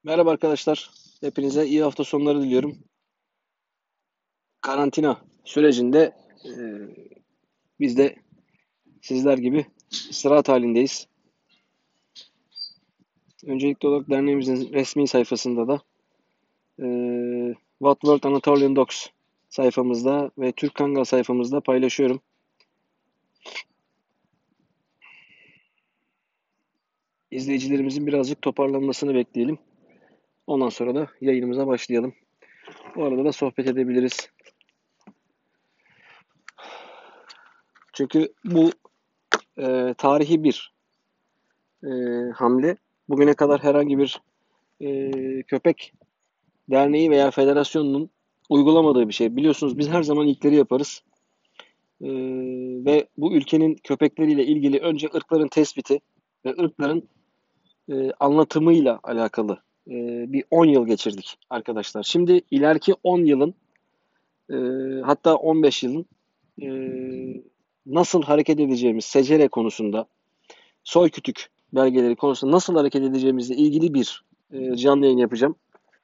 Merhaba arkadaşlar. Hepinize iyi hafta sonları diliyorum. Karantina sürecinde e, biz de sizler gibi istirahat halindeyiz. Öncelikli olarak derneğimizin resmi sayfasında da e, What World Anatolian Dogs sayfamızda ve Türk Kangal sayfamızda paylaşıyorum. İzleyicilerimizin birazcık toparlanmasını bekleyelim. Ondan sonra da yayınımıza başlayalım. Bu arada da sohbet edebiliriz. Çünkü bu tarihi bir e, hamle. Bugüne kadar herhangi bir köpek derneği veya federasyonunun uygulamadığı bir şey. Biliyorsunuz biz her zaman ilkleri yaparız. Ee, Ve bu ülkenin köpekleriyle ilgili önce ırkların tespiti ve ırkların anlatımıyla alakalı bir 10 yıl geçirdik arkadaşlar. Şimdi ileriki 10 yılın e, hatta 15 yılın e, nasıl hareket edeceğimiz secere konusunda, soy kütük belgeleri konusunda nasıl hareket edeceğimizle ilgili bir canlı yayın yapacağım.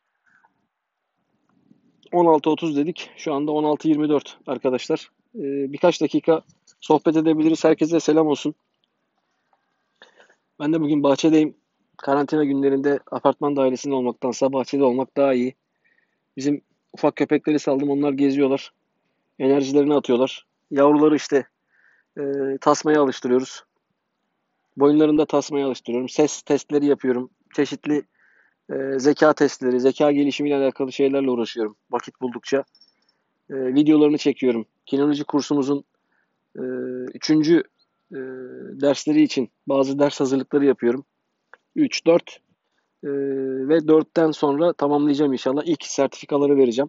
16.30 dedik. Şu anda 16.24 arkadaşlar. Birkaç dakika sohbet edebiliriz. Herkese selam olsun. Ben de bugün bahçedeyim. Karantina günlerinde apartman dairesinde olmaktansa bahçede olmak daha iyi. Bizim ufak köpekleri saldım. Onlar geziyorlar. Enerjilerini atıyorlar. Yavruları işte e, tasmaya alıştırıyoruz. Boyunlarında tasmaya alıştırıyorum. Ses testleri yapıyorum. Çeşitli zeka testleri, zeka gelişimiyle alakalı şeylerle uğraşıyorum. Vakit buldukça. Videolarını çekiyorum. Kinoloji kursumuzun Ee, üçüncü e, dersleri için bazı ders hazırlıkları yapıyorum. 3, 4 ve 4'ten sonra tamamlayacağım inşallah. İlk sertifikaları vereceğim.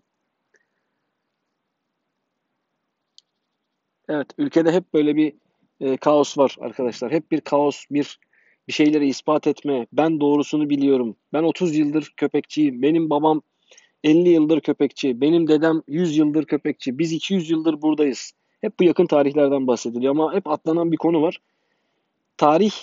Evet, ülkede hep böyle bir kaos var arkadaşlar. Hep bir kaos, bir şeyleri ispat etme. Ben doğrusunu biliyorum. Ben 30 yıldır köpekçiyim. Benim babam 50 yıldır köpekçi. Benim dedem 100 yıldır köpekçi. Biz 200 yıldır buradayız. Hep bu yakın tarihlerden bahsediliyor ama hep atlanan bir konu var. Tarih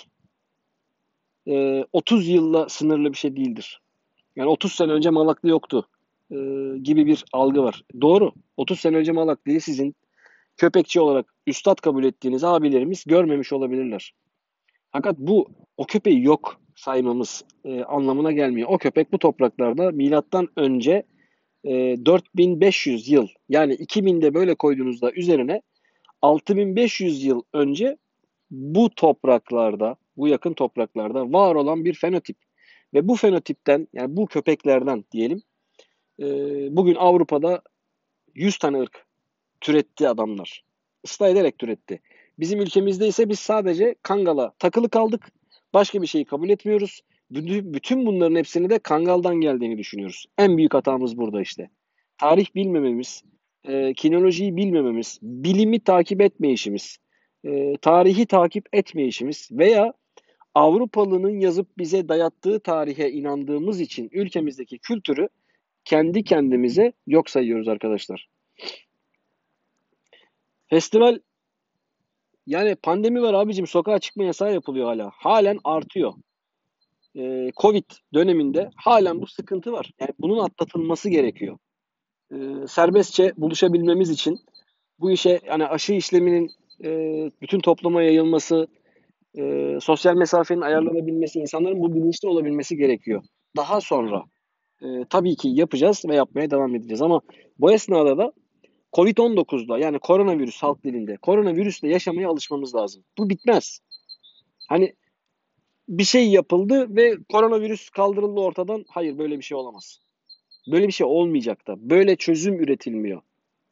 30 yılla sınırlı bir şey değildir. Yani 30 sene önce Malaklı yoktu e, gibi bir algı var. Doğru. 30 sene önce Malaklı'yı sizin köpekçi olarak üstad kabul ettiğiniz abilerimiz görmemiş olabilirler. Fakat bu o köpeği yok saymamız anlamına gelmiyor. O köpek bu topraklarda milattan önce 4500 yıl yani 2000'de böyle koyduğunuzda üzerine 6500 yıl önce bu topraklarda, bu yakın topraklarda var olan bir fenotip. Ve bu fenotipten, yani bu köpeklerden diyelim, e, bugün Avrupa'da 100 tane ırk türetti adamlar. Islah ederek türetti. Bizim ülkemizde ise biz sadece Kangal'a takılı kaldık. Başka bir şeyi kabul etmiyoruz. Bütün bunların hepsini de Kangal'dan geldiğini düşünüyoruz. En büyük hatamız burada işte. Tarih bilmememiz, kinolojiyi bilmememiz, bilimi takip etmeyişimiz, tarihi takip etmeyişimiz veya Avrupalı'nın yazıp bize dayattığı tarihe inandığımız için ülkemizdeki kültürü kendi kendimize yok sayıyoruz arkadaşlar. Festival, yani pandemi var abicim, sokağa çıkma yasağı yapılıyor hala. Halen artıyor. Covid döneminde halen bu sıkıntı var. Yani bunun atlatılması gerekiyor. Serbestçe buluşabilmemiz için bu işe, yani aşı işleminin bütün topluma yayılması, sosyal mesafenin ayarlanabilmesi, insanların bu bilinçli olabilmesi gerekiyor. Daha sonra tabii ki yapacağız ve yapmaya devam edeceğiz. Ama bu esnada da Covid-19'da, yani koronavirüs halk dilinde, koronavirüsle yaşamaya alışmamız lazım. Bu bitmez. Hani bir şey yapıldı ve koronavirüs kaldırıldı ortadan. Hayır, böyle bir şey olamaz. Böyle bir şey olmayacak da. Böyle çözüm üretilmiyor.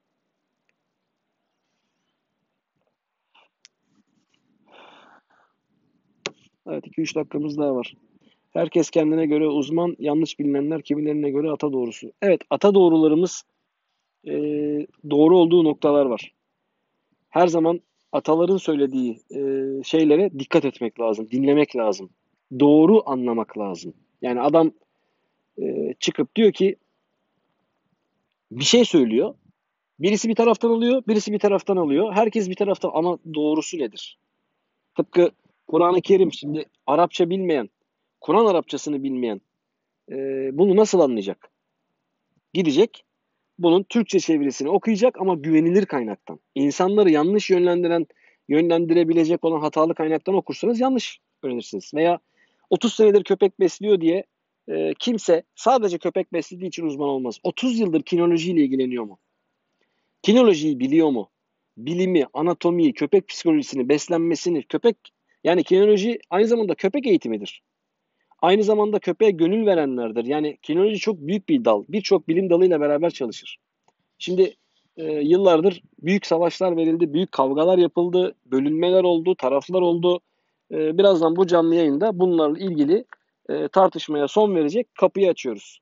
Evet, 2-3 dakikamız daha var. Herkes kendine göre uzman, yanlış bilinenler kimilerine göre ata doğrusu. Evet, ata doğrularımız e, doğru olduğu noktalar var. Her zaman ataların söylediği şeylere dikkat etmek lazım, dinlemek lazım. Doğru anlamak lazım. Yani adam çıkıp diyor ki, bir şey söylüyor. Birisi bir taraftan alıyor, birisi bir taraftan alıyor. Herkes bir taraftan, ama doğrusu nedir? Tıpkı Kur'an-ı Kerim, şimdi Arapça bilmeyen, Kur'an Arapçasını bilmeyen, bunu nasıl anlayacak? Gidecek, bunun Türkçe çevirisini okuyacak ama güvenilir kaynaktan. İnsanları yanlış yönlendirebilecek olan hatalı kaynaktan okursanız yanlış öğrenirsiniz. Veya 30 senedir köpek besliyor diye kimse sadece köpek beslediği için uzman olmaz. 30 yıldır kinolojiyle ilgileniyor mu? Kinolojiyi biliyor mu? Bilimi, anatomiyi, köpek psikolojisini, beslenmesini, yani kinoloji aynı zamanda köpek eğitimidir. Aynı zamanda köpeğe gönül verenlerdir. Yani kinoloji çok büyük bir dal. Birçok bilim dalıyla beraber çalışır. Şimdi yıllardır büyük savaşlar verildi, büyük kavgalar yapıldı, bölünmeler oldu, taraflar oldu. Birazdan bu canlı yayında bunlarla ilgili tartışmaya son verecek kapıyı açıyoruz.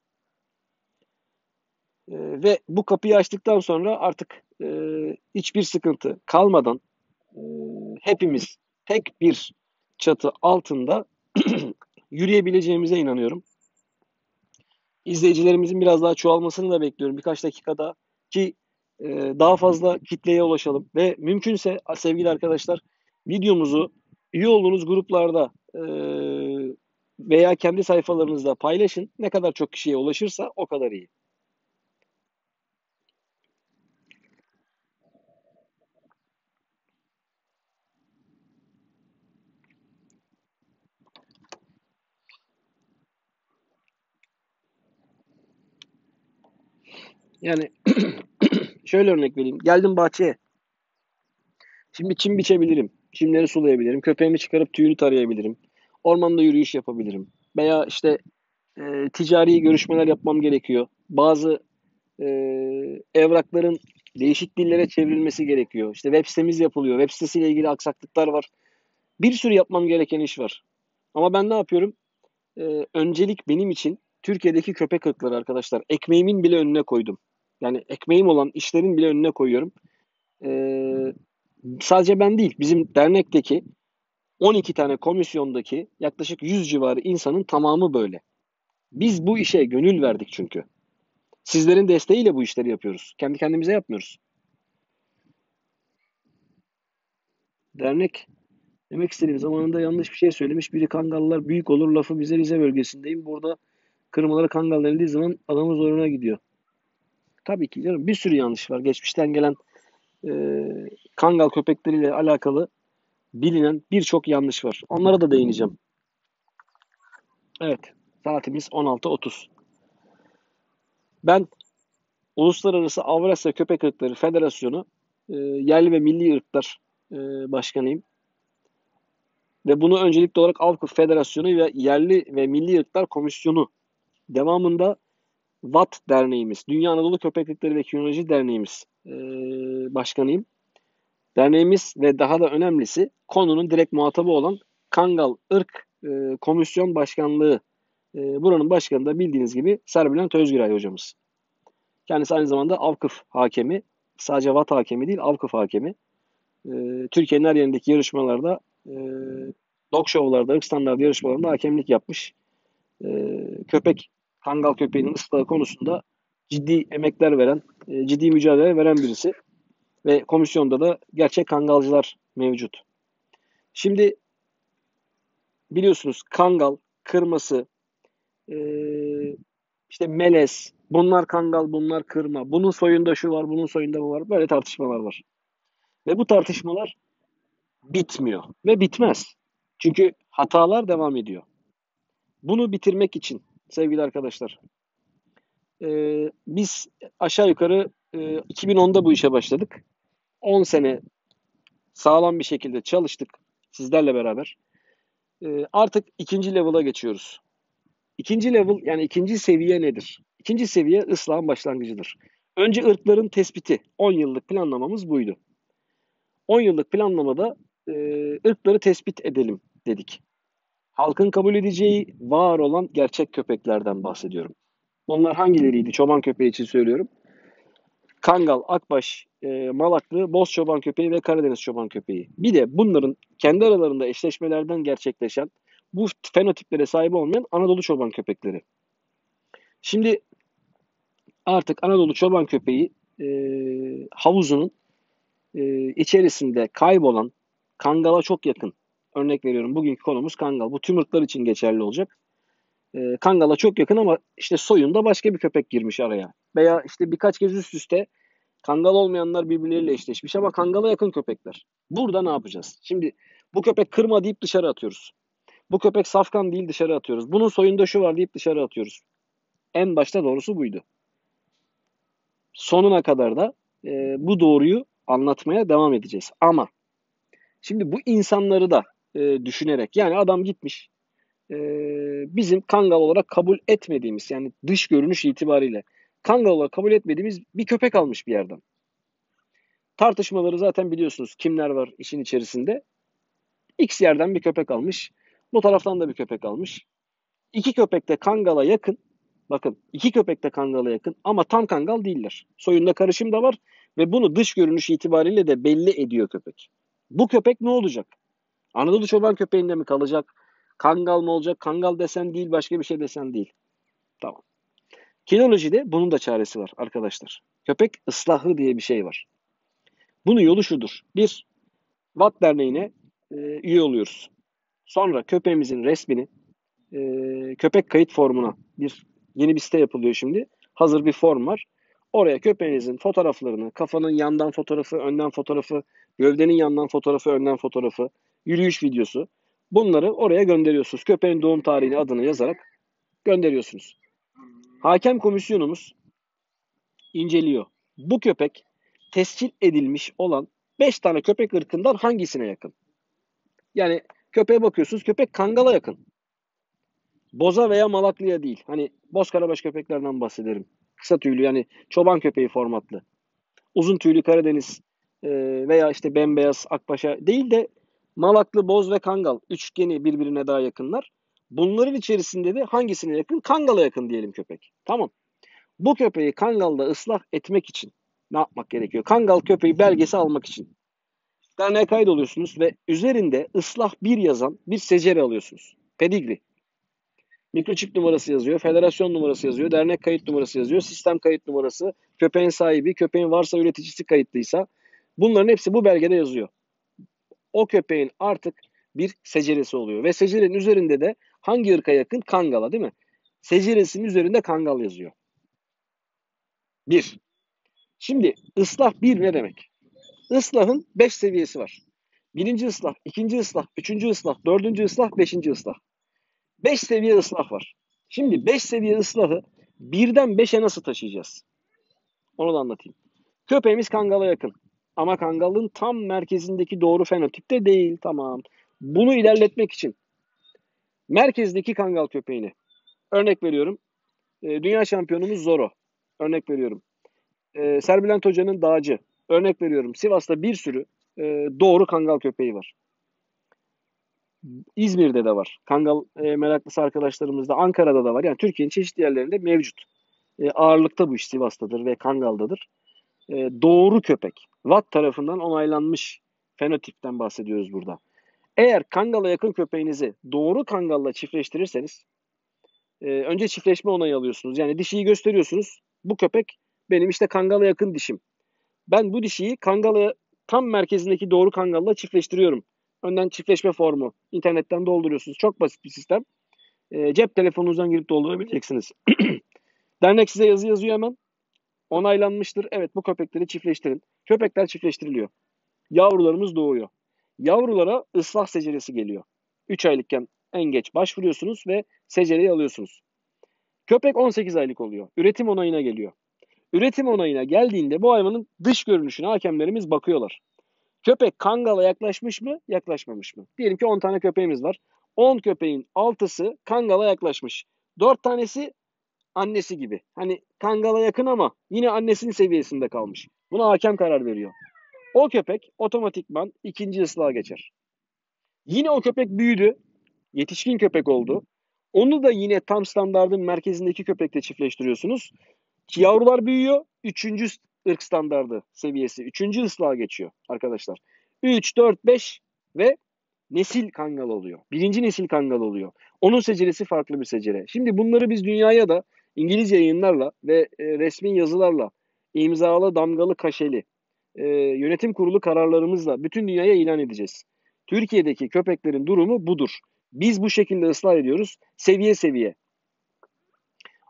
Ve bu kapıyı açtıktan sonra artık hiçbir sıkıntı kalmadan e, hepimiz tek bir çatı altında yürüyebileceğimize inanıyorum. İzleyicilerimizin biraz daha çoğalmasını da bekliyorum. Birkaç dakikada ki daha fazla kitleye ulaşalım. Ve mümkünse sevgili arkadaşlar videomuzu üye olduğunuz gruplarda veya kendi sayfalarınızda paylaşın. Ne kadar çok kişiye ulaşırsa o kadar iyi. Yani şöyle örnek vereyim. Geldim bahçeye. Şimdi çim biçebilirim. Çimleri sulayabilirim. Köpeğimi çıkarıp tüyünü tarayabilirim. Ormanda yürüyüş yapabilirim. Veya işte ticari görüşmeler yapmam gerekiyor. Bazı e, evrakların değişik dillere çevrilmesi gerekiyor. İşte web sitemiz yapılıyor. Web sitesiyle ilgili aksaklıklar var. Bir sürü yapmam gereken iş var. Ama ben ne yapıyorum? Öncelik benim için Türkiye'deki köpek ırkları arkadaşlar. Ekmeğimin bile önüne koydum. Yani ekmeğim olan işlerin bile önüne koyuyorum. Ee, Sadece ben değil, bizim dernekteki 12 tane komisyondaki yaklaşık 100 civarı insanın tamamı böyle. Biz bu işe gönül verdik çünkü. Sizlerin desteğiyle bu işleri yapıyoruz. Kendi kendimize yapmıyoruz. Dernek demek istediğim zamanında yanlış bir şey söylemiş. Biri Kangallılar büyük olur lafı bize Rize bölgesindeyim. Burada kırmaları Kangal denildiği zaman adamın zoruna gidiyor. Tabii ki canım bir sürü yanlış var. Geçmişten gelen e, Kangal köpekleriyle alakalı bilinen birçok yanlış var. Onlara da değineceğim. Evet, saatimiz 16:30. Ben Uluslararası Avrasya Köpek Irkları Federasyonu yerli ve milli ırklar başkanıyım. Ve bunu öncelikli olarak Avrupa Federasyonu ve Yerli ve Milli Irklar Komisyonu devamında VAT Derneğimiz, Dünya Anadolu Köpek Irkları ve Kinoloji Derneğimiz başkanıyım. Derneğimiz ve daha da önemlisi konunun direkt muhatabı olan Kangal Irk Komisyon Başkanlığı. Buranın başkanı da bildiğiniz gibi Serbülent Özgüray hocamız. Kendisi aynı zamanda Avkıf hakemi. Sadece VAT hakemi değil, Avkıf hakemi. Türkiye'nin her yerindeki yarışmalarda, dog show'larda, ırk standartı yarışmalarında hakemlik yapmış. Köpek, Kangal köpeğinin ıslahı konusunda ciddi emekler veren, ciddi mücadele veren birisi. Ve komisyonda da gerçek Kangalcılar mevcut. Şimdi biliyorsunuz Kangal, Kırması, işte Melez, bunlar Kangal, bunlar Kırma, bunun soyunda şu var, bunun soyunda bu var. Böyle tartışmalar var. Ve bu tartışmalar bitmiyor ve bitmez. Çünkü hatalar devam ediyor. Bunu bitirmek için sevgili arkadaşlar, biz aşağı yukarı 2010'da bu işe başladık. 10 sene sağlam bir şekilde çalıştık sizlerle beraber. Artık ikinci level'a geçiyoruz. İkinci level yani ikinci seviye nedir? İkinci seviye ıslahın başlangıcıdır. Önce ırkların tespiti. 10 yıllık planlamamız buydu. 10 yıllık planlamada e, ırkları tespit edelim dedik. Halkın kabul edeceği var olan gerçek köpeklerden bahsediyorum. Onlar hangileriydi? Çoban köpeği için söylüyorum. Kangal, Akbaş, Malaklı, Boz çoban köpeği ve Karadeniz çoban köpeği. Bir de bunların kendi aralarında eşleşmelerden gerçekleşen bu fenotiplere sahip olmayan Anadolu çoban köpekleri. Şimdi artık Anadolu çoban köpeği havuzunun içerisinde kaybolan Kangal'a çok yakın. Örnek veriyorum bugünkü konumuz Kangal. Bu tüm ırklar için geçerli olacak. Kangal'a çok yakın ama işte soyunda başka bir köpek girmiş araya. Veya işte birkaç kez üst üste Kangal olmayanlar birbirleriyle eşleşmiş ama Kangal'a yakın köpekler. Burada ne yapacağız? Şimdi bu köpek kırma deyip dışarı atıyoruz. Bu köpek safkan değil, dışarı atıyoruz. Bunun soyunda şu var deyip dışarı atıyoruz. En başta doğrusu buydu. Sonuna kadar da bu doğruyu anlatmaya devam edeceğiz. Ama şimdi bu insanları da düşünerek, yani adam gitmiş e, bizim Kangal olarak kabul etmediğimiz, yani dış görünüş itibariyle Kangal olarak kabul etmediğimiz bir köpek almış bir yerden. Tartışmaları zaten biliyorsunuz, kimler var işin içerisinde. X yerden bir köpek almış. Bu taraftan da bir köpek almış. İki köpek de Kangal'a yakın. Bakın, iki köpek de Kangal'a yakın ama tam Kangal değiller. Soyunda karışım da var ve bunu dış görünüş itibariyle de belli ediyor köpek. Bu köpek ne olacak? Anadolu çoban köpeğinde mi kalacak? Kangal mı olacak? Kangal desen değil, başka bir şey desen değil. Tamam. Kinolojide bunun da çaresi var arkadaşlar. Köpek ıslahı diye bir şey var. Bunun yolu şudur. Bir, Watt Derneği'ne üye oluyoruz. Sonra köpeğimizin resmini köpek kayıt formuna, yeni bir site yapılıyor şimdi. Hazır bir form var. Oraya köpeğinizin fotoğraflarını, kafanın yandan fotoğrafı, önden fotoğrafı, gövdenin yandan fotoğrafı, önden fotoğrafı, yürüyüş videosu. Bunları oraya gönderiyorsunuz. Köpeğin doğum tarihini, adını yazarak gönderiyorsunuz. Hakem komisyonumuz inceliyor. Bu köpek tescil edilmiş olan 5 tane köpek ırkından hangisine yakın? Yani köpeğe bakıyorsunuz, köpek Kangal'a yakın. Boza veya Malaklı'ya değil. Hani Bozkarabaş köpeklerden bahsederim. Kısa tüylü, yani çoban köpeği formatlı. Uzun tüylü Karadeniz veya işte bembeyaz Akbaş'a değil de Malaklı, Boz ve Kangal üçgeni birbirine daha yakınlar. Bunların içerisinde de hangisine yakın? Kangal'a yakın diyelim köpek. Tamam. Bu köpeği Kangal'da ıslah etmek için ne yapmak gerekiyor? Kangal köpeği belgesi almak için derneğe kaydoluyorsunuz ve üzerinde ıslah bir yazan bir secere alıyorsunuz. Pedigri. Mikroçip numarası yazıyor, federasyon numarası yazıyor, dernek kayıt numarası yazıyor, sistem kayıt numarası, köpeğin sahibi, köpeğin varsa üreticisi kayıtlıysa bunların hepsi bu belgede yazıyor. O köpeğin artık bir seceresi oluyor ve secerenin üzerinde de hangi ırka yakın? Kangal'a, değil mi? Seceresinin üzerinde Kangal yazıyor. Bir. Şimdi ıslah bir ne demek? Islahın 5 seviyesi var. Birinci ıslah, ikinci ıslah, üçüncü ıslah, dördüncü ıslah, beşinci ıslah. 5 seviye ıslah var. Şimdi 5 seviye ıslahı birden 5'e nasıl taşıyacağız? Onu da anlatayım. Köpeğimiz Kangal'a yakın. Ama Kangal'ın tam merkezindeki doğru fenotipte değil. Tamam. Bunu ilerletmek için merkezdeki Kangal köpeğini, örnek veriyorum, dünya şampiyonumuz Zoro. Örnek veriyorum. Serbülent Hoca'nın Dağcı. Örnek veriyorum. Sivas'ta bir sürü doğru Kangal köpeği var. İzmir'de de var. Kangal meraklısı arkadaşlarımız da, Ankara'da da var. Yani Türkiye'nin çeşitli yerlerinde mevcut. Ağırlıkta bu iş Sivas'tadır ve Kangal'dadır. Doğru köpek. Watt tarafından onaylanmış fenotipten bahsediyoruz burada. Eğer Kangal'a yakın köpeğinizi doğru Kangal'la çiftleştirirseniz önce çiftleşme onayı alıyorsunuz. Yani dişiyi gösteriyorsunuz. Bu köpek benim işte Kangal'a yakın dişim. Ben bu dişiyi Kangal'a tam merkezindeki doğru Kangal'la çiftleştiriyorum. Önden çiftleşme formu. İnternetten dolduruyorsunuz. Çok basit bir sistem. Cep telefonunuzdan girip doldurabileceksiniz. Dernek size yazı yazıyor hemen. Onaylanmıştır. Evet, bu köpekleri çiftleştirin. Köpekler çiftleştiriliyor. Yavrularımız doğuyor. Yavrulara ıslah seceresi geliyor. 3 aylıkken en geç başvuruyorsunuz ve secereyi alıyorsunuz. Köpek 18 aylık oluyor. Üretim onayına geliyor. Üretim onayına geldiğinde bu hayvanın dış görünüşüne hakemlerimiz bakıyorlar. Köpek Kangal'a yaklaşmış mı, yaklaşmamış mı? Diyelim ki 10 tane köpeğimiz var. 10 köpeğin 6'sı Kangal'a yaklaşmış. 4 tanesi annesi gibi. Hani Kangal'a yakın ama yine annesinin seviyesinde kalmış. Buna hakem karar veriyor. O köpek otomatikman ikinci ıslaha geçer. Yine o köpek büyüdü. Yetişkin köpek oldu. Onu da yine tam standardın merkezindeki köpekle çiftleştiriyorsunuz. Yavrular büyüyor. Üçüncü ırk standardı seviyesi. Üçüncü ıslaha geçiyor arkadaşlar. 3, 4, 5 ve nesil Kangal oluyor. Birinci nesil Kangal oluyor. Onun seceresi farklı bir secere. Şimdi bunları biz dünyaya da İngilizce yayınlarla ve resmi yazılarla, imzalı, damgalı, kaşeli, yönetim kurulu kararlarımızla bütün dünyaya ilan edeceğiz. Türkiye'deki köpeklerin durumu budur. Biz bu şekilde ıslah ediyoruz. Seviye seviye.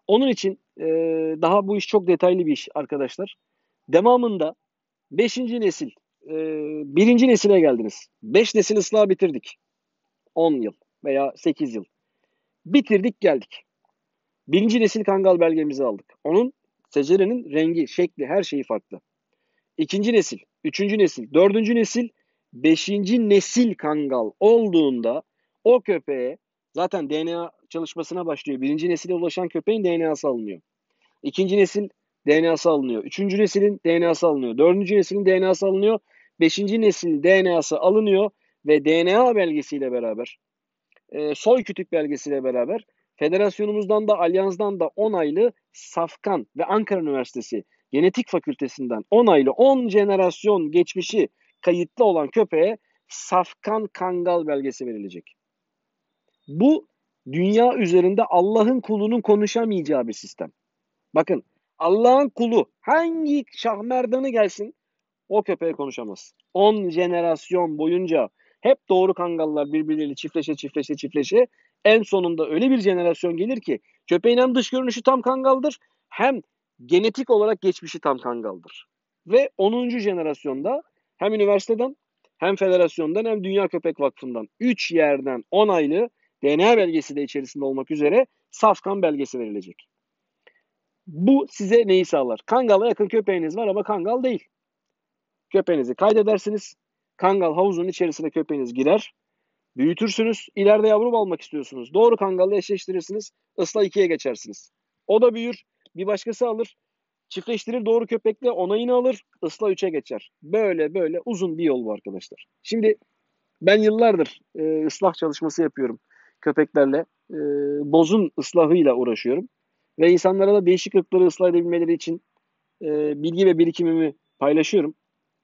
Onun için daha bu iş çok detaylı bir iş arkadaşlar. Devamında 5. nesil, 1. nesile geldiniz. 5 nesil ıslah bitirdik. 10 yıl veya 8 yıl. Bitirdik geldik. 1. nesil kangal belgemizi aldık. Onun secerenin rengi, şekli, her şeyi farklı. 2. nesil, 3. nesil, 4. nesil, 5. nesil kangal olduğunda o köpeğe zaten DNA çalışmasına başlıyor. 1. nesile ulaşan köpeğin DNA'sı alınıyor. 2. nesil DNA'sı alınıyor. 3. neslin DNA'sı alınıyor. 4. neslin DNA'sı alınıyor. 5. nesil DNA'sı alınıyor ve DNA belgesiyle beraber, soy kütük belgesiyle beraber federasyonumuzdan da alyansdan da onaylı Safkan ve Ankara Üniversitesi Genetik Fakültesinden onaylı 10 jenerasyon geçmişi kayıtlı olan köpeğe Safkan Kangal belgesi verilecek. Bu dünya üzerinde Allah'ın kulunun konuşamayacağı bir sistem. Bakın, Allah'ın kulu hangi şahmerdanı gelsin o köpeğe konuşamaz. 10 jenerasyon boyunca hep doğru kangallar birbirleriyle çiftleşe en sonunda öyle bir jenerasyon gelir ki köpeğin hem dış görünüşü tam kangaldır hem genetik olarak geçmişi tam kangaldır. Ve 10. jenerasyonda hem üniversiteden hem federasyondan hem Dünya Köpek Vakfı'ndan 3 yerden onaylı DNA belgesi de içerisinde olmak üzere Safkan belgesi verilecek. Bu size neyi sağlar? Kangala yakın köpeğiniz var ama kangal değil. Köpeğinizi kaydedersiniz. Kangal havuzunun içerisine köpeğiniz girer. Büyütürsünüz. İleride yavru almak istiyorsunuz. Doğru kangalla eşleştirirsiniz. Isla 2'ye geçersiniz. O da büyür. Bir başkası alır. Çiftleştirir doğru köpekle onayını alır. Isla 3'e geçer. Böyle böyle uzun bir yol bu arkadaşlar. Şimdi ben yıllardır ıslah çalışması yapıyorum köpeklerle. Bozun ıslahıyla uğraşıyorum. Ve insanlara da değişik ırkları ıslah edebilmeleri için bilgi ve birikimimi paylaşıyorum.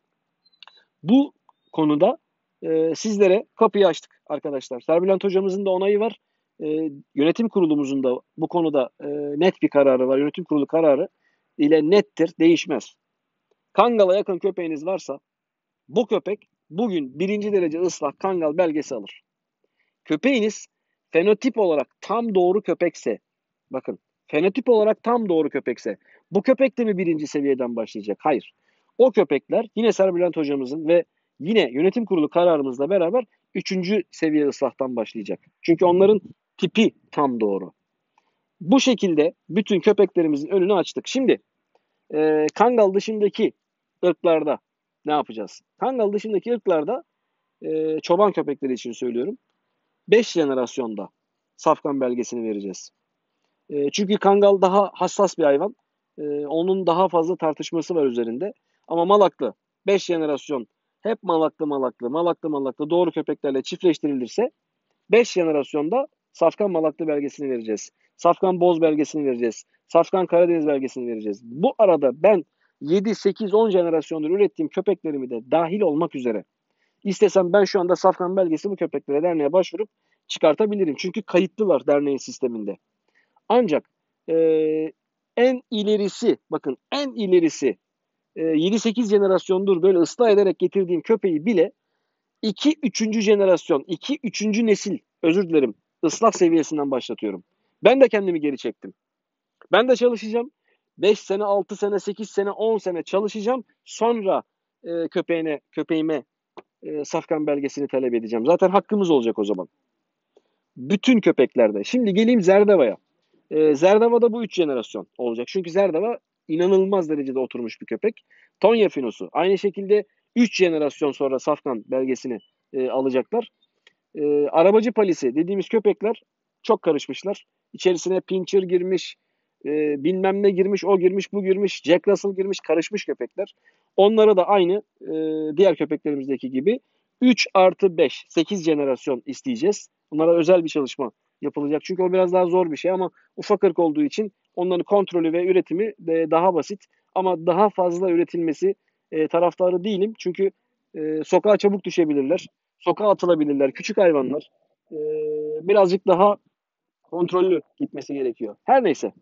Bu konuda sizlere kapıyı açtık arkadaşlar. Serbülent hocamızın da onayı var. Yönetim kurulumuzun da bu konuda net bir kararı var. Yönetim kurulu kararı ile nettir, değişmez. Kangal'a yakın köpeğiniz varsa bu köpek bugün 1. derece ıslak kangal belgesi alır. Köpeğiniz fenotip olarak tam doğru köpekse, bakın fenotip olarak tam doğru köpekse bu köpek de mi 1. seviyeden başlayacak? Hayır. O köpekler yine Serbülent hocamızın ve yine yönetim kurulu kararımızla beraber 3. seviye ıslahtan başlayacak. Çünkü onların tipi tam doğru. Bu şekilde bütün köpeklerimizin önünü açtık. Şimdi Kangal dışındaki ırklarda ne yapacağız? Kangal dışındaki ırklarda çoban köpekleri için söylüyorum. 5 jenerasyonda safkan belgesini vereceğiz. Çünkü kangal daha hassas bir hayvan. Onun daha fazla tartışması var üzerinde. Ama malaklı 5 jenerasyon hep malaklı doğru köpeklerle çiftleştirilirse 5 jenerasyonda Safkan Malaklı belgesini vereceğiz. Safkan Boz belgesini vereceğiz. Safkan Karadeniz belgesini vereceğiz. Bu arada ben 7, 8, 10 jenerasyondur ürettiğim köpeklerimi de dahil olmak üzere İstesem ben şu anda Safkan belgesi bu köpeklere derneğe başvurup çıkartabilirim. Çünkü kayıtlılar derneğin sisteminde. Ancak e, en ilerisi, bakın en ilerisi 7-8 jenerasyondur böyle ıslah ederek getirdiğim köpeği bile 2-3. jenerasyon, 2-3. nesil, özür dilerim, ıslah seviyesinden başlatıyorum. Ben de kendimi geri çektim. Ben de çalışacağım. 5 sene, 6 sene, 8 sene, 10 sene çalışacağım. Sonra köpeğime safkan belgesini talep edeceğim. Zaten hakkımız olacak o zaman. Bütün köpeklerde. Şimdi geleyim Zerdava'ya. Zerdava'da bu 3 jenerasyon olacak. Çünkü Zerdava inanılmaz derecede oturmuş bir köpek. Tonya Finosu. Aynı şekilde 3 jenerasyon sonra safkan belgesini alacaklar. Arabacı palisi dediğimiz köpekler çok karışmışlar. İçerisine Pinscher girmiş, bilmem ne girmiş, o girmiş, bu girmiş, Jack Russell girmiş, karışmış köpekler. Onlara da aynı diğer köpeklerimizdeki gibi 3+5, 8 jenerasyon isteyeceğiz. Bunlara özel bir çalışma yapılacak. Çünkü o biraz daha zor bir şey ama ufak ırk olduğu için onların kontrolü ve üretimi de daha basit. Ama daha fazla üretilmesi taraftarı değilim. Çünkü sokağa çabuk düşebilirler. Sokağa atılabilirler. Küçük hayvanlar. Birazcık daha kontrollü gitmesi gerekiyor. Her neyse.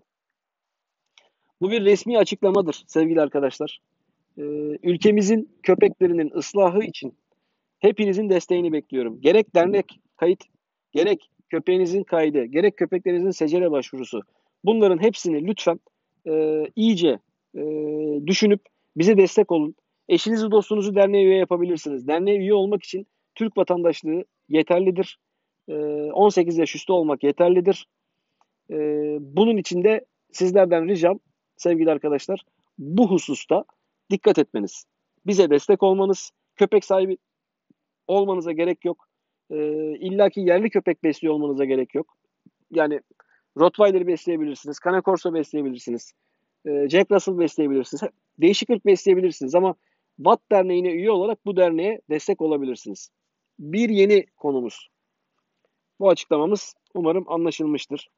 Bu bir resmi açıklamadır sevgili arkadaşlar. Ülkemizin köpeklerinin ıslahı için hepinizin desteğini bekliyorum. Gerek dernek kayıt, gerek köpeğinizin kaydı, gerek köpeklerinizin secere başvurusu. Bunların hepsini lütfen iyice düşünüp bize destek olun. Eşinizi, dostunuzu derneğe üye yapabilirsiniz. Derneğe üye olmak için Türk vatandaşlığı yeterlidir. 18 yaş üstü olmak yeterlidir. Bunun için de sizlerden ricam sevgili arkadaşlar bu hususta dikkat etmeniz. Bize destek olmanız, köpek sahibi olmanıza gerek yok. İllaki yerli köpek besliyor olmanıza gerek yok. Yani Rottweiler besleyebilirsiniz, Cane Corso besleyebilirsiniz, Jack Russell besleyebilirsiniz. Değişik ırk besleyebilirsiniz ama Watt Derneği'ne üye olarak bu derneğe destek olabilirsiniz. Bir yeni konumuz. Bu açıklamamız umarım anlaşılmıştır.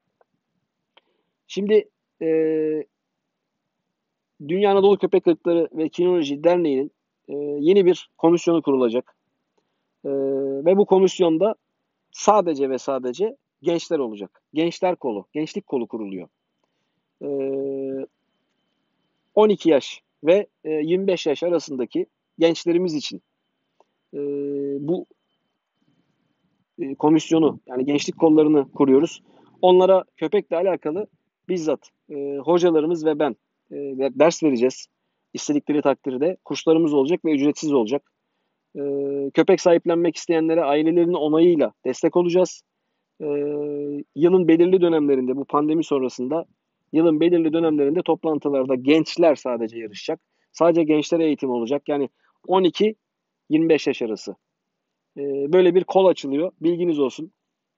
Şimdi e, Dünya Anadolu Köpek Irkları ve Kinoloji Derneği'nin yeni bir komisyonu kurulacak. Ve bu komisyonda sadece ve sadece gençler olacak. Gençler kolu, gençlik kolu kuruluyor. 12 yaş ve 25 yaş arasındaki gençlerimiz için bu komisyonu yani gençlik kollarını kuruyoruz. Onlara köpekle alakalı bizzat hocalarımız ve ben ders vereceğiz. İstedikleri takdirde kurslarımız olacak ve ücretsiz olacak. Köpek sahiplenmek isteyenlere ailelerinin onayıyla destek olacağız. Yılın belirli dönemlerinde bu pandemi sonrasında yılın belirli dönemlerinde toplantılarda gençler sadece yarışacak. Sadece gençlere eğitim olacak. Yani 12-25 yaş arası. Böyle bir kol açılıyor. Bilginiz olsun.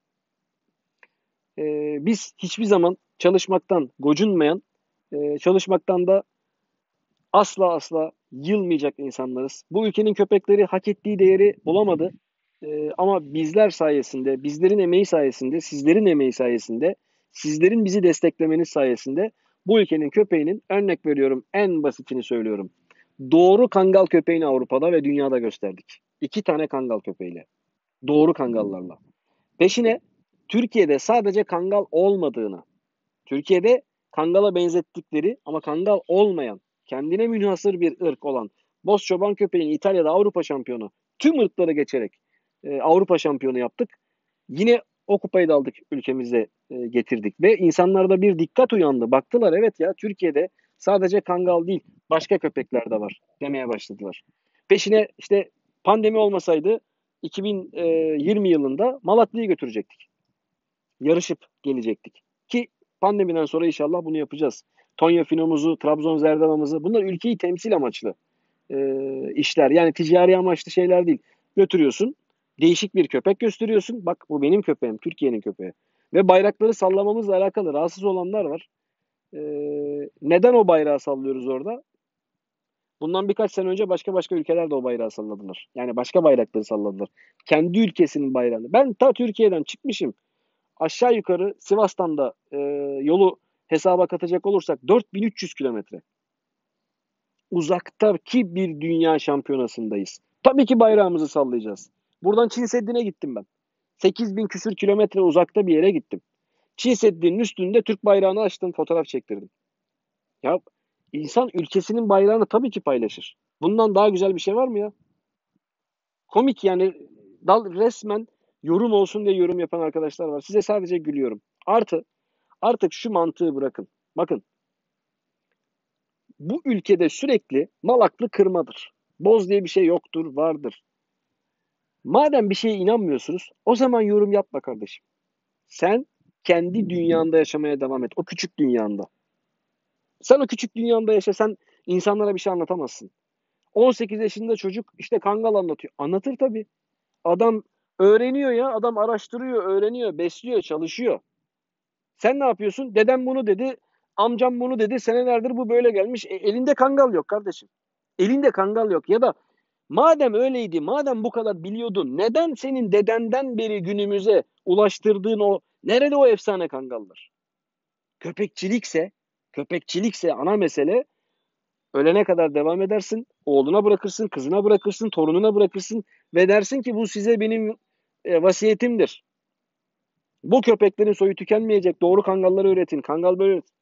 Biz hiçbir zaman çalışmaktan gocunmayan, çalışmaktan da asla yılmayacak insanlarız. Bu ülkenin köpekleri hak ettiği değeri bulamadı. Ama bizler sayesinde, bizlerin emeği sayesinde, sizlerin emeği sayesinde, sizlerin bizi desteklemeniz sayesinde bu ülkenin köpeğinin örnek veriyorum en basitini söylüyorum. Doğru kangal köpeğini Avrupa'da ve dünyada gösterdik. 2 tane kangal köpeğiyle. Doğru kangallarla. Peşine Türkiye'de sadece kangal olmadığını, Türkiye'de kangala benzettikleri ama kangal olmayan, kendine münhasır bir ırk olan Boz Çoban köpeğini İtalya'da Avrupa şampiyonu, tüm ırkları geçerek Avrupa şampiyonu yaptık. Yine o kupayı da aldık ülkemize getirdik ve insanlarda bir dikkat uyandı. Baktılar evet ya Türkiye'de sadece kangal değil başka köpekler de var demeye başladılar. Peşine işte pandemi olmasaydı 2020 yılında Malatya'yı götürecektik. Yarışıp gelecektik. Ki pandemiden sonra inşallah bunu yapacağız. Tonya Fino'muzu, Trabzon Zerdava'mızı bunlar ülkeyi temsil amaçlı işler. Yani ticari amaçlı şeyler değil. Götürüyorsun, değişik bir köpek gösteriyorsun. Bak bu benim köpeğim, Türkiye'nin köpeği. Ve bayrakları sallamamızla alakalı rahatsız olanlar var. Neden o bayrağı sallıyoruz orada? Bundan birkaç sene önce başka ülkeler de o bayrağı salladılar. Yani başka bayrakları salladılar. Kendi ülkesinin bayrağını. Ben ta Türkiye'den çıkmışım. Aşağı yukarı Sivas'tan da yolu hesaba katacak olursak 4300 kilometre. Uzaktaki bir dünya şampiyonasındayız. Tabii ki bayrağımızı sallayacağız. Buradan Çin Seddi'ne gittim ben. 8000 küsür kilometre uzakta bir yere gittim. Çin Seddi'nin üstünde Türk bayrağını açtım, fotoğraf çektirdim. Ya insan ülkesinin bayrağını tabii ki paylaşır. Bundan daha güzel bir şey var mı ya? Komik yani resmen yorum olsun diye yorum yapan arkadaşlar var. Size sadece gülüyorum. Artık şu mantığı bırakın. Bakın bu ülkede sürekli malaklı kırmadır. Boz diye bir şey yoktur, vardır. Madem bir şeye inanmıyorsunuz, o zaman yorum yapma kardeşim. Sen kendi dünyanda yaşamaya devam et. O küçük dünyanda. Sen o küçük dünyanda yaşa. Sen insanlara bir şey anlatamazsın. 18 yaşında çocuk işte kangal anlatıyor. Anlatır tabii. Adam öğreniyor ya. Adam araştırıyor, öğreniyor, besliyor, çalışıyor. Sen ne yapıyorsun? Dedem bunu dedi, amcam bunu dedi. Senelerdir bu böyle gelmiş. Elinde kangal yok kardeşim. Elinde kangal yok. Ya da madem öyleydi, madem bu kadar biliyordun, neden senin dedenden beri günümüze ulaştırdığın nerede o efsane kangallar? Köpekçilikse, köpekçilikse ana mesele ölene kadar devam edersin. Oğluna bırakırsın, kızına bırakırsın, torununa bırakırsın ve dersin ki bu size benim vasiyetimdir. Bu köpeklerin soyu tükenmeyecek. Doğru kangalları öğretin. Kangal böyle öğretin.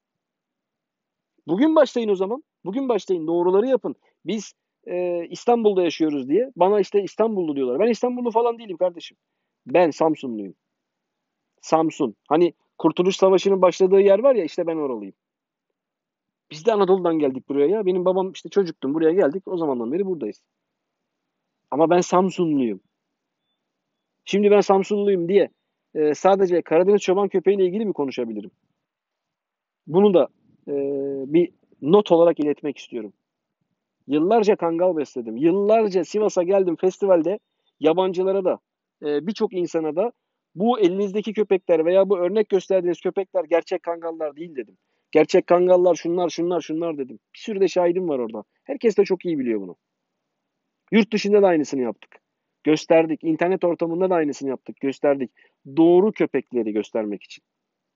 Bugün başlayın o zaman. Bugün başlayın. Doğruları yapın. Biz İstanbul'da yaşıyoruz diye. Bana işte İstanbullu diyorlar. Ben İstanbullu falan değilim kardeşim. Ben Samsunluyum. Samsun. Hani Kurtuluş Savaşı'nın başladığı yer var ya, işte ben oralıyım. Biz de Anadolu'dan geldik buraya ya. Benim babam işte çocuktum, buraya geldik. O zamandan beri buradayız. Ama ben Samsunluyum. Şimdi ben Samsunluyum diye sadece Karadeniz çoban köpeğiyle ilgili mi konuşabilirim? Bunu da e, bir not olarak iletmek istiyorum. Yıllarca kangal besledim. Yıllarca Sivas'a geldim festivalde, yabancılara da birçok insana da bu elinizdeki köpekler veya bu örnek gösterdiğiniz köpekler gerçek kangallar değil dedim. Gerçek kangallar şunlar şunlar şunlar dedim. Bir sürü de şahidim var orada. Herkes de çok iyi biliyor bunu. Yurt dışında da aynısını yaptık. Gösterdik. İnternet ortamında da aynısını yaptık. Gösterdik. Doğru köpekleri göstermek için.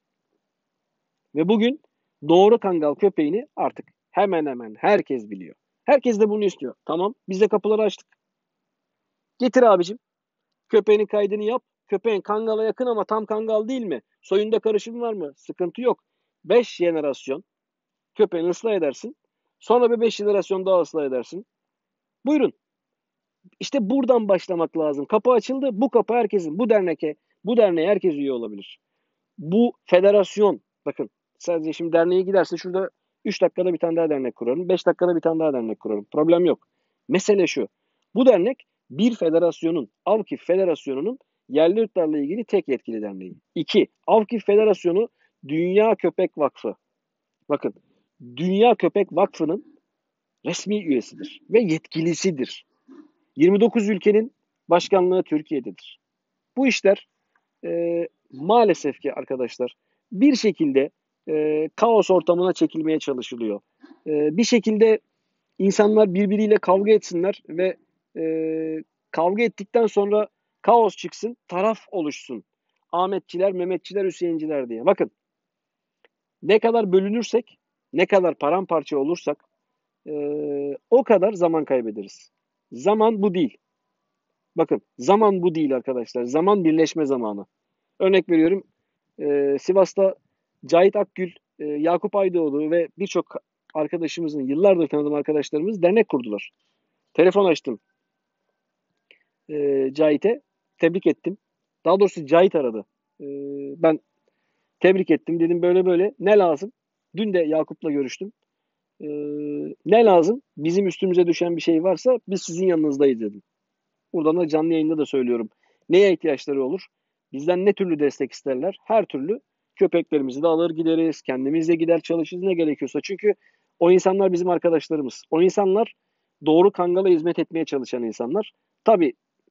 Ve bugün doğru kangal köpeğini artık hemen hemen herkes biliyor. Herkes de bunu istiyor. Tamam, biz de kapıları açtık. Getir abicim. Köpeğinin kaydını yap. Köpeğin kangala yakın ama tam kangal değil mi? Soyunda karışım var mı? Sıkıntı yok. 5 jenerasyon köpeğini ıslah edersin. Sonra bir 5 jenerasyon daha ıslah edersin. Buyurun. İşte buradan başlamak lazım. Kapı açıldı. Bu kapı herkesin. Bu derneğe herkes üye olabilir. Bu federasyon, bakın, sadece şimdi derneğe gidersin, şurada 3 dakikada bir tane daha dernek kurarım. 5 dakikada bir tane daha dernek kurarım. Problem yok. Mesele şu. Bu dernek bir federasyonun, Avkif Federasyonu'nun yerli ırklarla ilgili tek yetkili derneği. 2. Avkif Federasyonu Dünya Köpek Vakfı. Bakın, Dünya Köpek Vakfı'nın resmi üyesidir ve yetkilisidir. 29 ülkenin başkanlığı Türkiye'dedir. Bu işler maalesef ki arkadaşlar bir şekilde kaos ortamına çekilmeye çalışılıyor. Bir şekilde insanlar birbiriyle kavga etsinler ve e, kavga ettikten sonra kaos çıksın, taraf oluşsun. Ahmetçiler, Mehmetçiler, Hüseyinciler diye. Bakın, ne kadar bölünürsek, ne kadar paramparça olursak e, o kadar zaman kaybederiz. Zaman bu değil. Bakın, zaman bu değil arkadaşlar. Zaman birleşme zamanı. Örnek veriyorum. Sivas'ta Cahit Akgül, Yakup Aydoğdu ve birçok arkadaşımızın, yıllardır tanıdığım arkadaşlarımız dernek kurdular. Telefon açtım Cahit'e, tebrik ettim. Daha doğrusu Cahit aradı. E, Ben tebrik ettim, dedim böyle böyle ne lazım? Dün de Yakup'la görüştüm. E, Ne lazım? Bizim üstümüze düşen bir şey varsa biz sizin yanınızdayız dedim. Buradan da canlı yayında da söylüyorum. Neye ihtiyaçları olur? Bizden ne türlü destek isterler? Her türlü köpeklerimizi de alır gideriz. Kendimiz de gider çalışırız ne gerekiyorsa. Çünkü o insanlar bizim arkadaşlarımız. O insanlar doğru kangala hizmet etmeye çalışan insanlar. Tabii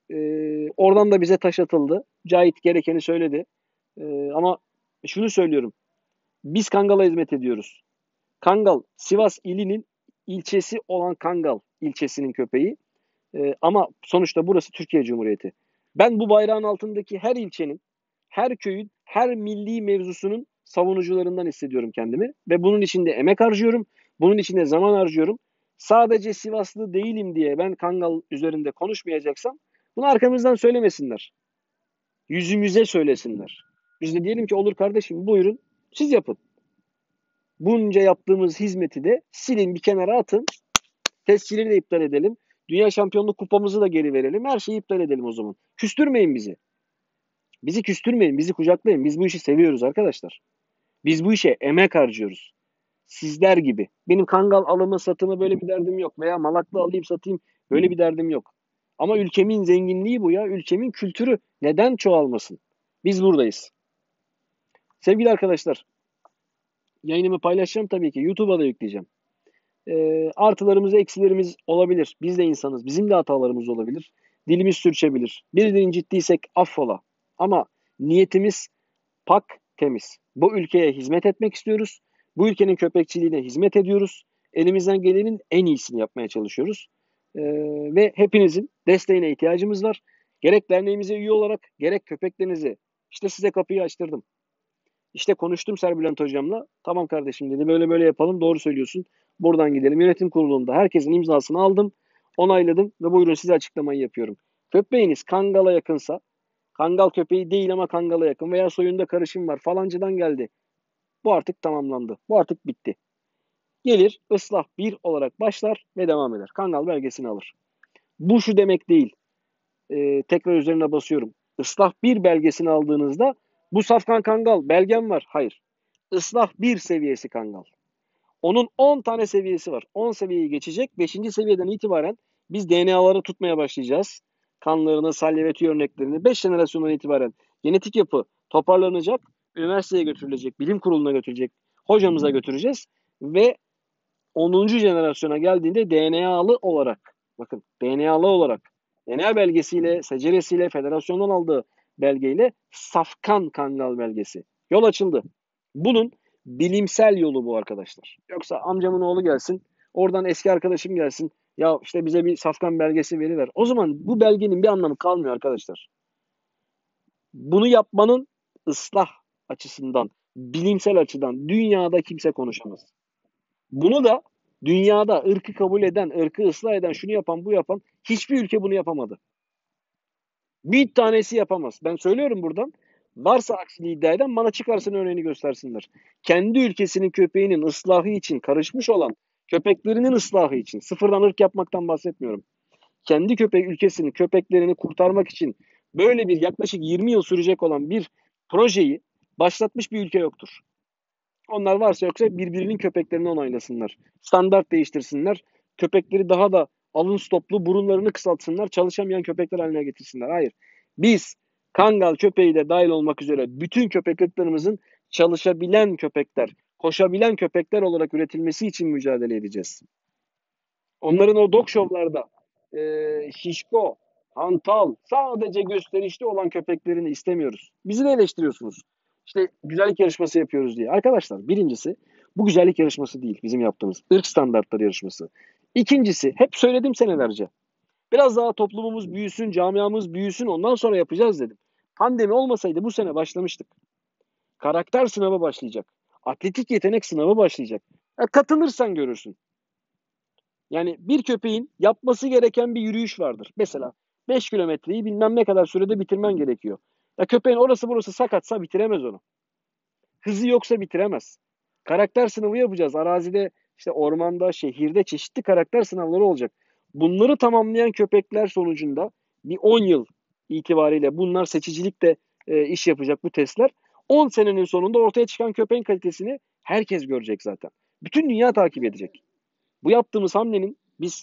oradan da bize taş atıldı. Cahit gerekeni söyledi. Ama şunu söylüyorum. Biz Kangal'a hizmet ediyoruz. Kangal, Sivas ilinin ilçesi olan Kangal ilçesinin köpeği. Ama sonuçta burası Türkiye Cumhuriyeti. Ben bu bayrağın altındaki her ilçenin, her köyün, her milli mevzusunun savunucularından hissediyorum kendimi. Ve bunun için de emek harcıyorum. Bunun için de zaman harcıyorum. Sadece Sivaslı değilim diye ben Kangal üzerinde konuşmayacaksam bunu arkamızdan söylemesinler. Yüzümüze söylesinler. Biz de diyelim ki olur kardeşim, buyurun siz yapın. Bunca yaptığımız hizmeti de silin bir kenara atın. Tescilleri de iptal edelim. Dünya Şampiyonluk kupamızı da geri verelim. Her şeyi iptal edelim o zaman. Küstürmeyin bizi. Bizi küstürmeyin, bizi kucaklayın. Biz bu işi seviyoruz arkadaşlar. Biz bu işe emek harcıyoruz. Sizler gibi. Benim Kangal alımı satımı böyle bir derdim yok. Veya Malaklı alayım satayım böyle bir derdim yok. Ama ülkemin zenginliği bu ya. Ülkemin kültürü neden çoğalmasın? Biz buradayız. Sevgili arkadaşlar, yayınımı paylaşacağım tabii ki. YouTube'a da yükleyeceğim. Artılarımız, eksilerimiz olabilir. Biz de insanız. Bizim de hatalarımız olabilir. Dilimiz sürçebilir. Birinin ciddiysek affola. Ama niyetimiz pak, temiz. Bu ülkeye hizmet etmek istiyoruz. Bu ülkenin köpekçiliğine hizmet ediyoruz. Elimizden gelenin en iyisini yapmaya çalışıyoruz. Ee, Ve hepinizin desteğine ihtiyacımız var. Gerek derneğimize üye olarak, gerek köpeklerinizi. İşte size kapıyı açtırdım. İşte konuştum Serbülent hocamla. Tamam kardeşim dedi. Böyle böyle yapalım. Doğru söylüyorsun. Buradan gidelim. Yönetim kurulunda herkesin imzasını aldım. Onayladım ve buyurun size açıklamayı yapıyorum. Köpeğiniz Kangal'a yakınsa, Kangal köpeği değil ama Kangal'a yakın veya soyunda karışım var falancıdan geldi. Bu artık tamamlandı. Bu artık bitti. Gelir ıslah bir olarak başlar ve devam eder. Kangal belgesini alır. Bu şu demek değil. Tekrar üzerine basıyorum. Islah bir belgesini aldığınızda Bu Safkan Kangal belgem var. Hayır. Islah 1 seviyesi Kangal. Onun 10 tane seviyesi var. 10 seviyeyi geçecek. 5. seviyeden itibaren biz DNA'ları tutmaya başlayacağız. Kanlarını, salya ve tüy örneklerini 5 jenerasyondan itibaren genetik yapı toparlanacak. Üniversiteye götürülecek, bilim kuruluna götürülecek, hocamıza götüreceğiz ve 10. jenerasyona geldiğinde DNA'lı olarak, bakın DNA'lı olarak, DNA belgesiyle, seceresiyle, federasyondan aldığı belgeyle Safkan Kangal belgesi. Yol açıldı. Bunun bilimsel yolu bu arkadaşlar. Yoksa amcamın oğlu gelsin, oradan eski arkadaşım gelsin, ya işte bize bir Safkan belgesi veriver. O zaman bu belgenin bir anlamı kalmıyor arkadaşlar. Bunu yapmanın ıslah açısından, bilimsel açıdan dünyada kimse konuşamaz. Bunu da dünyada ırkı kabul eden, ırkı ıslah eden, şunu yapan, bu yapan hiçbir ülke bunu yapamadı. Bir tanesi yapamaz. Ben söylüyorum buradan. Varsa aksini iddia eden bana çıkarsın örneğini göstersinler. Kendi ülkesinin köpeğinin ıslahı için karışmış olan köpeklerinin ıslahı için, sıfırdan ırk yapmaktan bahsetmiyorum. Kendi köpek ülkesinin köpeklerini kurtarmak için böyle bir yaklaşık 20 yıl sürecek olan bir projeyi başlatmış bir ülke yoktur. Onlar varsa yoksa birbirinin köpeklerini onaylasınlar. Standart değiştirsinler. Köpekleri daha da alın stoplu, burunlarını kısaltsınlar. Çalışamayan köpekler haline getirsinler. Hayır. Biz Kangal köpeği de dahil olmak üzere bütün köpek ırklarımızın çalışabilen köpekler, koşabilen köpekler olarak üretilmesi için mücadele edeceğiz. Onların o dog show'larda şişko, hantal, sadece gösterişli olan köpeklerini istemiyoruz. Bizi de eleştiriyorsunuz. İşte güzellik yarışması yapıyoruz diye. Arkadaşlar birincisi bu güzellik yarışması değil bizim yaptığımız. Irk standartları yarışması. İkincisi hep söyledim senelerce. Biraz daha toplumumuz büyüsün, camiamız büyüsün ondan sonra yapacağız dedim. Pandemi olmasaydı bu sene başlamıştık. Karakter sınavı başlayacak. Atletik yetenek sınavı başlayacak. Katılırsan görürsün. Yani bir köpeğin yapması gereken bir yürüyüş vardır. Mesela 5 kilometreyi bilmem ne kadar sürede bitirmen gerekiyor. Ya köpeğin orası burası sakatsa bitiremez onu. Hızı yoksa bitiremez. Karakter sınavı yapacağız. Arazide, işte ormanda, şehirde çeşitli karakter sınavları olacak. Bunları tamamlayan köpekler sonucunda bir 10 yıl itibariyle bunlar seçicilikte iş yapacak bu testler. 10 senenin sonunda ortaya çıkan köpeğin kalitesini herkes görecek zaten. Bütün dünya takip edecek. Bu yaptığımız hamlenin biz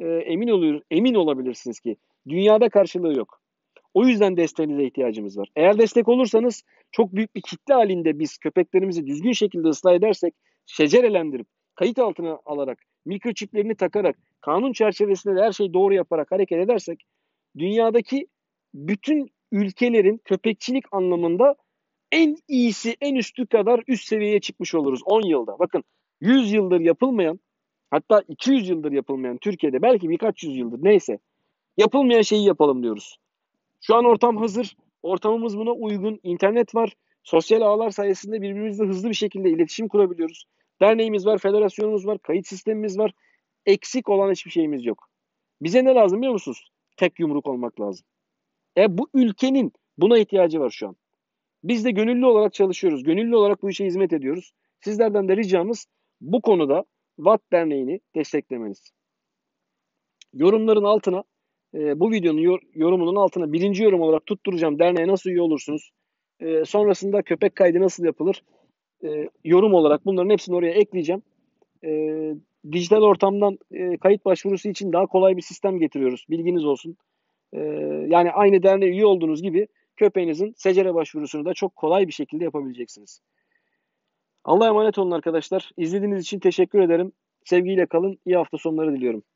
emin olabilirsiniz ki dünyada karşılığı yok. O yüzden desteğinize ihtiyacımız var. Eğer destek olursanız çok büyük bir kitle halinde biz köpeklerimizi düzgün şekilde ıslah edersek, şecerelendirip, kayıt altına alarak, mikroçiplerini takarak, kanun çerçevesinde de her şeyi doğru yaparak hareket edersek, dünyadaki bütün ülkelerin köpekçilik anlamında en iyisi, en üstü kadar üst seviyeye çıkmış oluruz 10 yılda. Bakın 100 yıldır yapılmayan, hatta 200 yıldır yapılmayan Türkiye'de belki birkaç yüzyıldır neyse yapılmayan şeyi yapalım diyoruz. Şu an ortam hazır. Ortamımız buna uygun. İnternet var. Sosyal ağlar sayesinde birbirimizle hızlı bir şekilde iletişim kurabiliyoruz. Derneğimiz var, federasyonumuz var, kayıt sistemimiz var. Eksik olan hiçbir şeyimiz yok. Bize ne lazım biliyor musunuz? Tek yumruk olmak lazım. Bu ülkenin buna ihtiyacı var şu an. Biz de gönüllü olarak çalışıyoruz. Gönüllü olarak bu işe hizmet ediyoruz. Sizlerden de ricamız bu konuda Watt Derneği'ni desteklemeniz. Yorumların altına bu videonun yorumunun altına birinci yorum olarak tutturacağım. Derneğe nasıl üye olursunuz? Sonrasında köpek kaydı nasıl yapılır? Yorum olarak bunların hepsini oraya ekleyeceğim. E, Dijital ortamdan kayıt başvurusu için daha kolay bir sistem getiriyoruz. Bilginiz olsun. E, Yani aynı derneğe üye olduğunuz gibi köpeğinizin secere başvurusunu da çok kolay bir şekilde yapabileceksiniz. Allah'a emanet olun arkadaşlar. İzlediğiniz için teşekkür ederim. Sevgiyle kalın. İyi hafta sonları diliyorum.